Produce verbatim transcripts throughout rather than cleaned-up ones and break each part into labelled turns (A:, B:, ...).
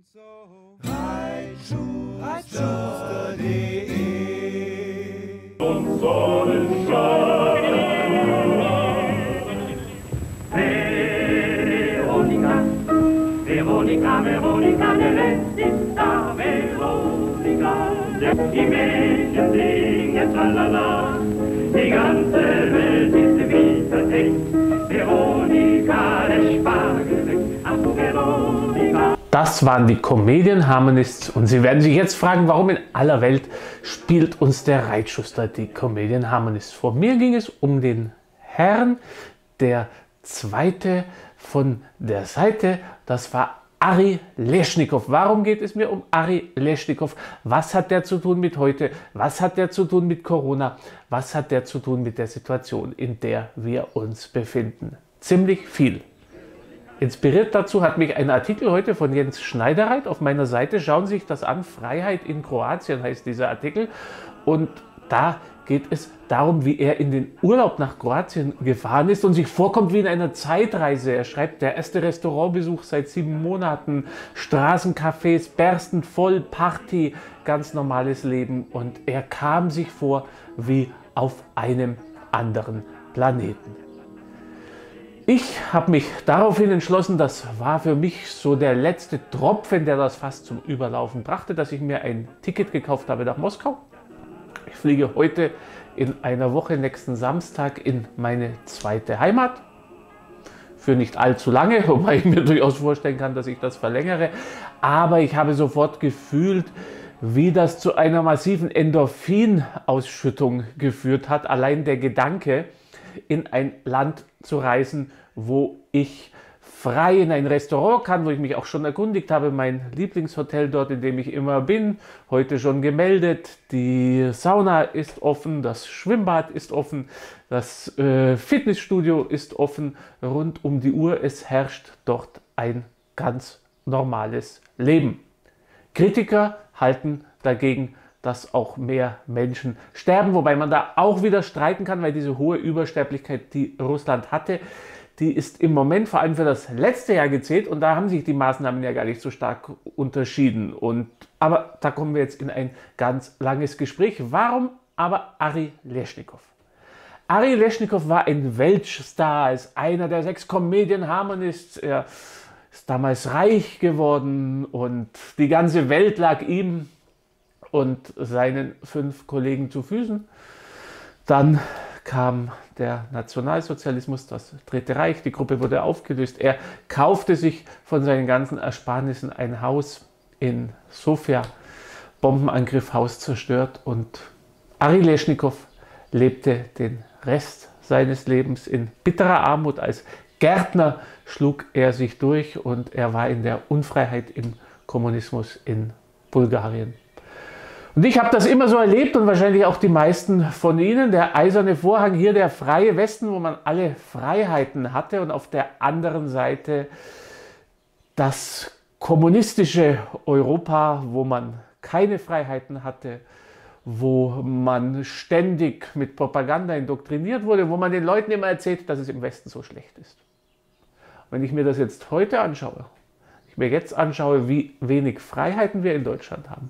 A: Und so Reitschuster punkt de und Sonnenschein. Veronika, Veronika, Veronika, der Rest ist da, Veronika. Die Mädchen singen tralala, die ganze Welt ist wie verdeckt. Veronika, der Spargel weg, ach du Veronika.
B: Das waren die Comedian Harmonists und Sie werden sich jetzt fragen, warum in aller Welt spielt uns der Reitschuster die Comedian Harmonists vor. Mir ging es um den Herrn, der zweite von der Seite, das war Ari Leschnikow. Warum geht es mir um Ari Leschnikow? Was hat der zu tun mit heute? Was hat der zu tun mit Corona? Was hat der zu tun mit der Situation, in der wir uns befinden? Ziemlich viel. Inspiriert dazu hat mich ein Artikel heute von Jens Schneidereit auf meiner Seite. Schauen Sie sich das an. Freiheit in Kroatien heißt dieser Artikel. Und da geht es darum, wie er in den Urlaub nach Kroatien gefahren ist und sich vorkommt wie in einer Zeitreise. Er schreibt, der erste Restaurantbesuch seit sieben Monaten, Straßencafés berstend voll, Party, ganz normales Leben. Und er kam sich vor wie auf einem anderen Planeten. Ich habe mich daraufhin entschlossen, das war für mich so der letzte Tropfen, der das fast zum Überlaufen brachte, dass ich mir ein Ticket gekauft habe nach Moskau. Ich fliege heute in einer Woche, nächsten Samstag, in meine zweite Heimat. Für nicht allzu lange, wobei ich mir durchaus vorstellen kann, dass ich das verlängere. Aber ich habe sofort gefühlt, wie das zu einer massiven Endorphinausschüttung geführt hat. Allein der Gedanke, in ein Land zu reisen, wo ich frei in ein Restaurant kann, wo ich mich auch schon erkundigt habe, mein Lieblingshotel dort, in dem ich immer bin, heute schon gemeldet. Die Sauna ist offen, das Schwimmbad ist offen, das äh, Fitnessstudio ist offen, rund um die Uhr. Es herrscht dort ein ganz normales Leben. Kritiker halten dagegen, dass auch mehr Menschen sterben, wobei man da auch wieder streiten kann, weil diese hohe Übersterblichkeit, die Russland hatte, die ist im Moment vor allem für das letzte Jahr gezählt und da haben sich die Maßnahmen ja gar nicht so stark unterschieden. Und, aber da kommen wir jetzt in ein ganz langes Gespräch. Warum aber Ari Leschnikow? Ari Leschnikow war ein Weltstar, ist einer der sechs Comedian Harmonists. Er ist damals reich geworden und die ganze Welt lag ihm und seinen fünf Kollegen zu Füßen. Dann kam der Nationalsozialismus, das Dritte Reich, die Gruppe wurde aufgelöst. Er kaufte sich von seinen ganzen Ersparnissen ein Haus in Sofia, Bombenangriff, Haus zerstört und Ari Leschnikow lebte den Rest seines Lebens in bitterer Armut. Als Gärtner schlug er sich durch und er war in der Unfreiheit im Kommunismus in Bulgarien. Und ich habe das immer so erlebt und wahrscheinlich auch die meisten von Ihnen. Der eiserne Vorhang, hier der freie Westen, wo man alle Freiheiten hatte und auf der anderen Seite das kommunistische Europa, wo man keine Freiheiten hatte, wo man ständig mit Propaganda indoktriniert wurde, wo man den Leuten immer erzählt, dass es im Westen so schlecht ist. Wenn ich mir das jetzt heute anschaue, ich mir jetzt anschaue, wie wenig Freiheiten wir in Deutschland haben,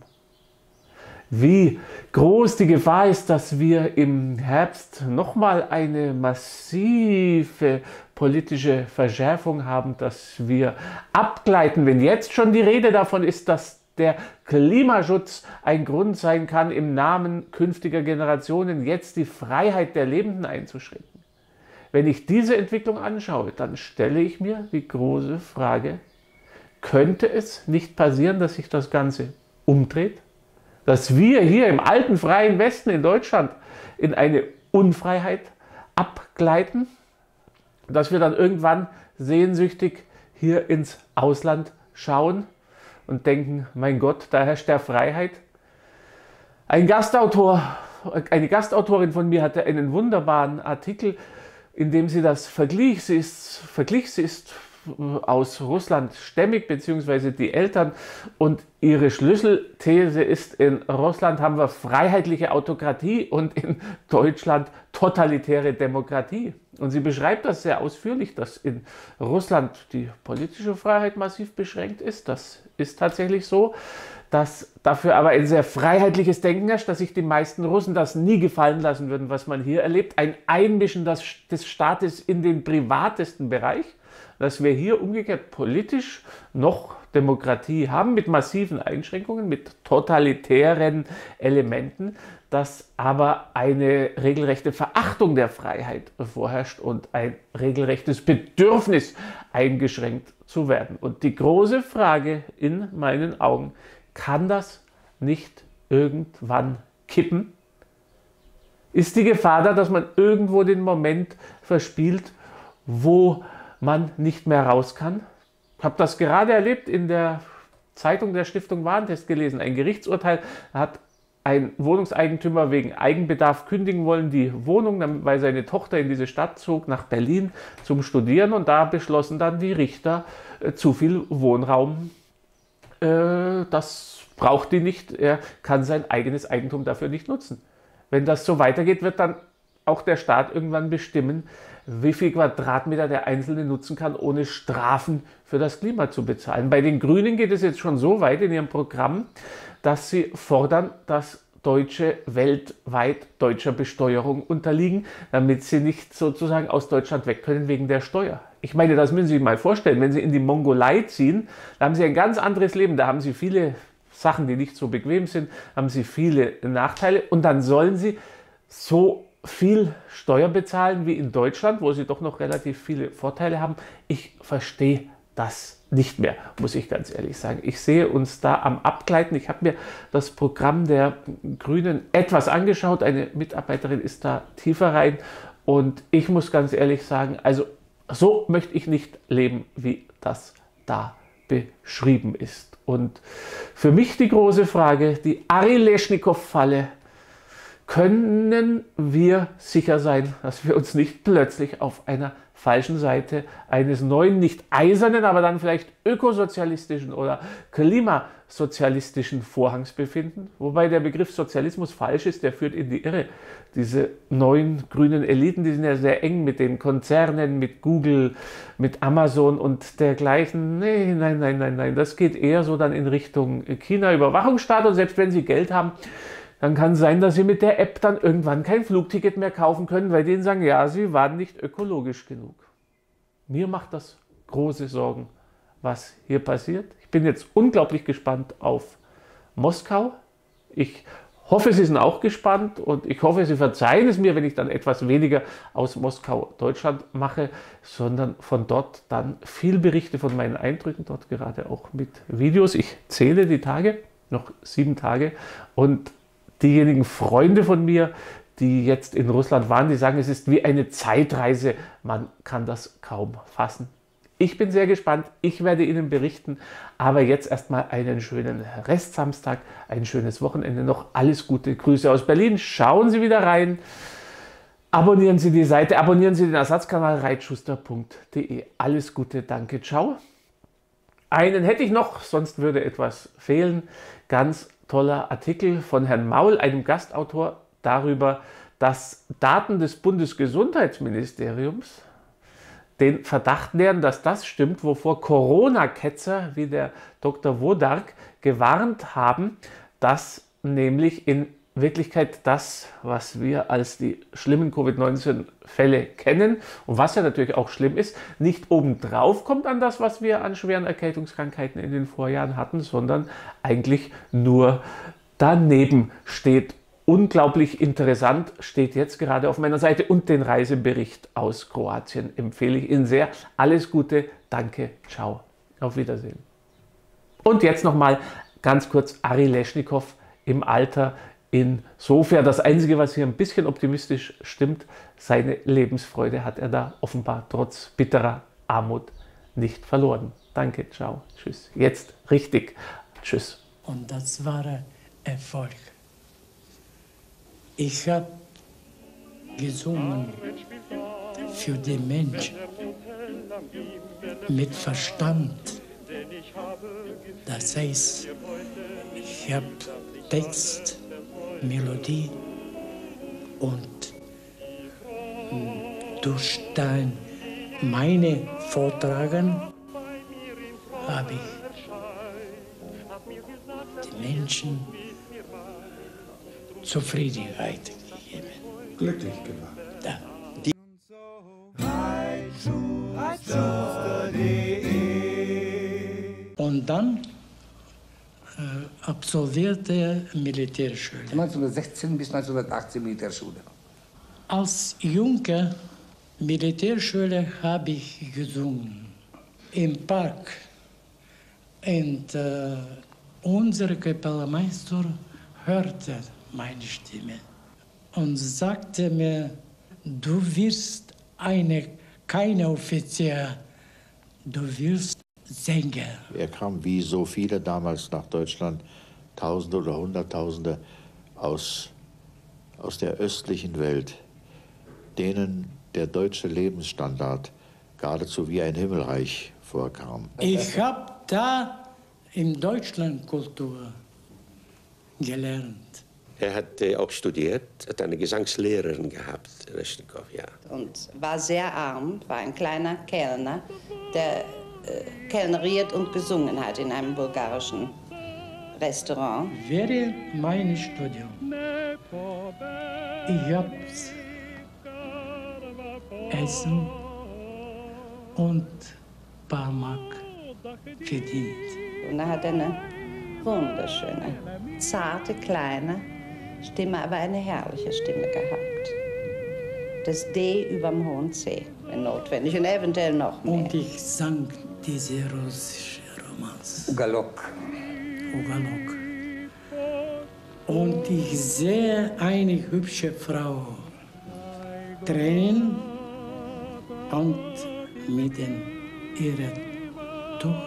B: wie groß die Gefahr ist, dass wir im Herbst nochmal eine massive politische Verschärfung haben, dass wir abgleiten, wenn jetzt schon die Rede davon ist, dass der Klimaschutz ein Grund sein kann, im Namen künftiger Generationen jetzt die Freiheit der Lebenden einzuschränken. Wenn ich diese Entwicklung anschaue, dann stelle ich mir die große Frage, könnte es nicht passieren, dass sich das Ganze umdreht? Dass wir hier im alten freien Westen in Deutschland in eine Unfreiheit abgleiten, dass wir dann irgendwann sehnsüchtig hier ins Ausland schauen und denken, mein Gott, da herrscht der Freiheit. Ein Gastautor, eine Gastautorin von mir hatte einen wunderbaren Artikel, in dem sie das verglich. Sie ist, verglich, sie ist aus Russland stämmig, beziehungsweise die Eltern. Und ihre Schlüsselthese ist, in Russland haben wir freiheitliche Autokratie und in Deutschland totalitäre Demokratie. Und sie beschreibt das sehr ausführlich, dass in Russland die politische Freiheit massiv beschränkt ist. Das ist tatsächlich so. Dass dafür aber ein sehr freiheitliches Denken herrscht, dass sich die meisten Russen das nie gefallen lassen würden, was man hier erlebt. Ein Einmischen des Staates in den privatesten Bereich, dass wir hier umgekehrt politisch noch Demokratie haben, mit massiven Einschränkungen, mit totalitären Elementen, dass aber eine regelrechte Verachtung der Freiheit vorherrscht und ein regelrechtes Bedürfnis, eingeschränkt zu werden. Und die große Frage in meinen Augen: Kann das nicht irgendwann kippen? Ist die Gefahr da, dass man irgendwo den Moment verspielt, wo man nicht mehr raus kann? Ich habe das gerade erlebt, in der Zeitung der Stiftung Warentest gelesen. Ein Gerichtsurteil hat ein Wohnungseigentümer wegen Eigenbedarf kündigen wollen, die Wohnung, weil seine Tochter in diese Stadt zog, nach Berlin zum Studieren. Und da beschlossen dann die Richter, äh, zu viel Wohnraum, das braucht die nicht, er kann sein eigenes Eigentum dafür nicht nutzen. Wenn das so weitergeht, wird dann auch der Staat irgendwann bestimmen, wie viel Quadratmeter der Einzelne nutzen kann, ohne Strafen für das Klima zu bezahlen. Bei den Grünen geht es jetzt schon so weit in ihrem Programm, dass sie fordern, dass Deutsche weltweit deutscher Besteuerung unterliegen, damit sie nicht sozusagen aus Deutschland weg können wegen der Steuer. Ich meine, das müssen Sie sich mal vorstellen, wenn Sie in die Mongolei ziehen, da haben Sie ein ganz anderes Leben, da haben Sie viele Sachen, die nicht so bequem sind, haben Sie viele Nachteile und dann sollen Sie so viel Steuer bezahlen wie in Deutschland, wo Sie doch noch relativ viele Vorteile haben. Ich verstehe das nicht mehr, muss ich ganz ehrlich sagen. Ich sehe uns da am Abgleiten. Ich habe mir das Programm der Grünen etwas angeschaut. Eine Mitarbeiterin ist da tiefer rein. Und ich muss ganz ehrlich sagen, also so möchte ich nicht leben, wie das da beschrieben ist. Und für mich die große Frage, die Ari Leschnikow-Falle: Können wir sicher sein, dass wir uns nicht plötzlich auf einer falschen Seite eines neuen, nicht eisernen, aber dann vielleicht ökosozialistischen oder klimasozialistischen Vorhangs befinden? Wobei der Begriff Sozialismus falsch ist, der führt in die Irre. Diese neuen grünen Eliten, die sind ja sehr eng mit den Konzernen, mit Google, mit Amazon und dergleichen. Nee, nein, nein, nein, nein. Das geht eher so dann in Richtung China-Überwachungsstaat, und selbst wenn sie Geld haben, dann kann es sein, dass Sie mit der App dann irgendwann kein Flugticket mehr kaufen können, weil denen sagen, ja, Sie waren nicht ökologisch genug. Mir macht das große Sorgen, was hier passiert. Ich bin jetzt unglaublich gespannt auf Moskau. Ich hoffe, Sie sind auch gespannt, und ich hoffe, Sie verzeihen es mir, wenn ich dann etwas weniger aus Moskau, Deutschland mache, sondern von dort dann viel berichte von meinen Eindrücken, dort gerade auch mit Videos. Ich zähle die Tage, noch sieben Tage, und diejenigen Freunde von mir, die jetzt in Russland waren, die sagen, es ist wie eine Zeitreise. Man kann das kaum fassen. Ich bin sehr gespannt. Ich werde Ihnen berichten. Aber jetzt erstmal einen schönen Restsamstag, ein schönes Wochenende noch. Alles Gute. Grüße aus Berlin. Schauen Sie wieder rein. Abonnieren Sie die Seite. Abonnieren Sie den Ersatzkanal reitschuster punkt de. Alles Gute. Danke. Ciao. Einen hätte ich noch, sonst würde etwas fehlen. Ganz toller Artikel von Herrn Maul, einem Gastautor, darüber, dass Daten des Bundesgesundheitsministeriums den Verdacht nähren, dass das stimmt, wovor Corona-Ketzer wie der Doktor Wodark gewarnt haben, dass nämlich in Wirklichkeit das, was wir als die schlimmen Covid neunzehn Fälle kennen und was ja natürlich auch schlimm ist, nicht obendrauf kommt an das, was wir an schweren Erkältungskrankheiten in den Vorjahren hatten, sondern eigentlich nur daneben steht. Unglaublich interessant, steht jetzt gerade auf meiner Seite, und den Reisebericht aus Kroatien empfehle ich Ihnen sehr. Alles Gute, danke, ciao, auf Wiedersehen. Und jetzt nochmal ganz kurz Ari Leschnikow im Alter. Insofern das Einzige, was hier ein bisschen optimistisch stimmt, seine Lebensfreude hat er da offenbar trotz bitterer Armut nicht verloren. Danke, ciao, tschüss. Jetzt richtig, tschüss.
C: Und das war Erfolg. Ich habe gesungen für die Menschen, mit Verstand. Das heißt, ich habe Text, Melodie und durch dein, meine Vortragen habe ich die Menschen Zufriedenheit gegeben.
D: Glücklich gemacht.
C: Ja. Und dann äh, absolvierte er Militärschule.
D: neunzehnhundertsechzehn bis neunzehnhundertachtzehn Militärschule.
C: Als Junge Militärschule habe ich gesungen im Park. Und äh, unser Kapellmeister hörte meine Stimme und sagte mir, du wirst eine, keine Offizier, du wirst Sänger.
E: Er kam wie so viele damals nach Deutschland, Tausende oder Hunderttausende aus, aus der östlichen Welt, denen der deutsche Lebensstandard geradezu wie ein Himmelreich vorkam.
C: Ich habe da in Deutschland Kultur gelernt.
F: Er hat äh, auch studiert, hat eine Gesangslehrerin gehabt, Reschtnikow, ja.
G: Und war sehr arm, war ein kleiner Kellner, der äh, kellneriert und gesungen hat in einem bulgarischen Restaurant.
C: Während meines Studiums, ich habe Essen und paar Mark verdient.
G: Und er hat eine wunderschöne, zarte, kleine Stimme, aber eine herrliche Stimme gehabt. Das D überm hohen C, wenn notwendig, und eventuell noch mehr.
C: Und ich sang diese russische Romans.
D: Ugalok.
C: Ugalok. Und ich sehe eine hübsche Frau Tränen und mit dem ihrem Tuch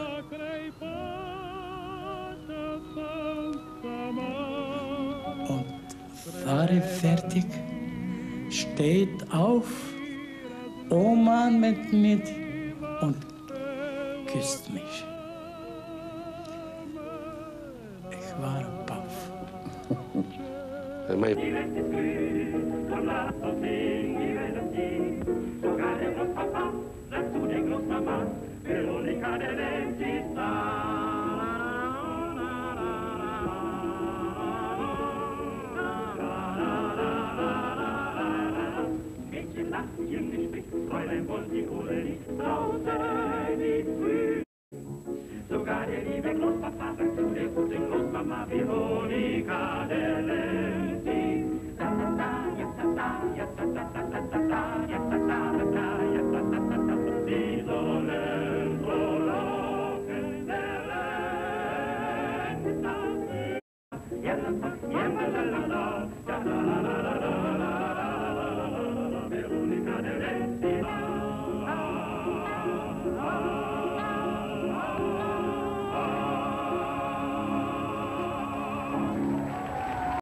C: und war fertig, steht auf, umarmt mich und küsst mich. Ich war baff.
F: Mein
A: Die Welt ist grün, komm, lass uns singen, die Welt ist grün. Sogar der Großpapa sagt zu der Großmama, Veronika, der Welt ist da. Mädchen lachen, Jungen spricht, Fräulein wollen die Kohle nicht, draußen ist grün. Sogar der liebe Großpapa sagt zu der guten Großmama, Veronika, der Welt ist die Sonne so locken, der Welt ist das.